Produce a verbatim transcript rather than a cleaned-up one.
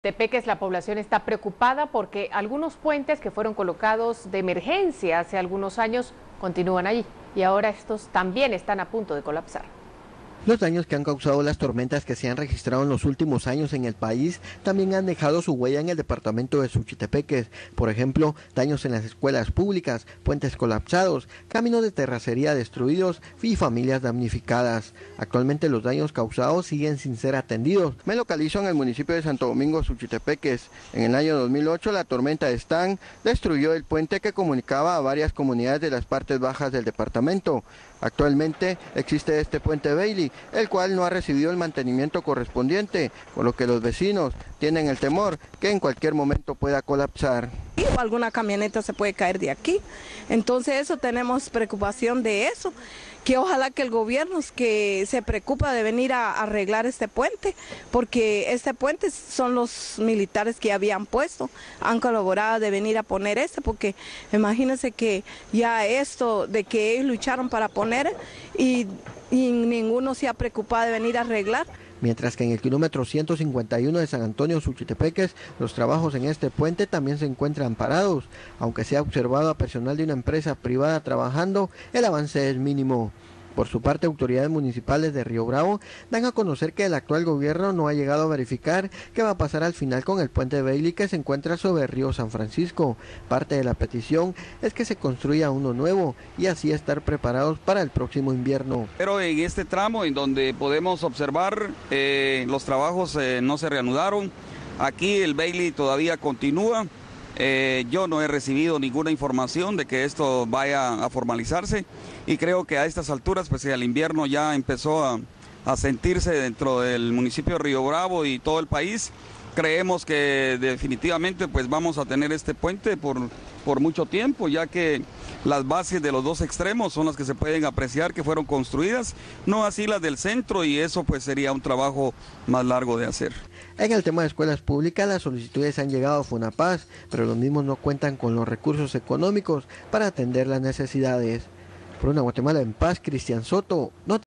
Tepeques, la población está preocupada porque algunos puentes que fueron colocados de emergencia hace algunos años continúan allí y ahora estos también están a punto de colapsar. Los daños que han causado las tormentas que se han registrado en los últimos años en el país también han dejado su huella en el departamento de Suchitepeques. Por ejemplo, daños en las escuelas públicas, puentes colapsados, caminos de terracería destruidos y familias damnificadas. Actualmente los daños causados siguen sin ser atendidos. Me localizo en el municipio de Santo Domingo, Suchitepeques. En el año dos mil ocho, la tormenta Stan destruyó el puente que comunicaba a varias comunidades de las partes bajas del departamento. Actualmente existe este puente Bailey, el cual no ha recibido el mantenimiento correspondiente, por lo que los vecinos tienen el temor que en cualquier momento pueda colapsar. O alguna camioneta se puede caer de aquí, entonces eso tenemos preocupación de eso, que ojalá que el gobierno que se preocupa de venir a arreglar este puente, porque este puente son los militares que habían puesto, han colaborado de venir a poner este, porque imagínense que ya esto de que ellos lucharon para poner y, y ninguno se ha preocupado de venir a arreglar. Mientras que en el kilómetro ciento cincuenta y uno de San Antonio, Suchitepeques, los trabajos en este puente también se encuentran parados. Aunque se ha observado a personal de una empresa privada trabajando, el avance es mínimo. Por su parte, autoridades municipales de Río Bravo dan a conocer que el actual gobierno no ha llegado a verificar qué va a pasar al final con el puente Bailey que se encuentra sobre el río San Francisco. Parte de la petición es que se construya uno nuevo y así estar preparados para el próximo invierno. Pero en este tramo en donde podemos observar eh, los trabajos eh, no se reanudaron, aquí el Bailey todavía continúa. Eh, yo no he recibido ninguna información de que esto vaya a formalizarse y creo que a estas alturas, pues el invierno ya empezó a, a sentirse dentro del municipio de Río Bravo y todo el país. Creemos que definitivamente pues vamos a tener este puente por, por mucho tiempo, ya que las bases de los dos extremos son las que se pueden apreciar que fueron construidas, no así las del centro, y eso pues sería un trabajo más largo de hacer. En el tema de escuelas públicas, las solicitudes han llegado a FUNAPAS, pero los mismos no cuentan con los recursos económicos para atender las necesidades. Por una Guatemala en paz, Cristian Soto, Noticias.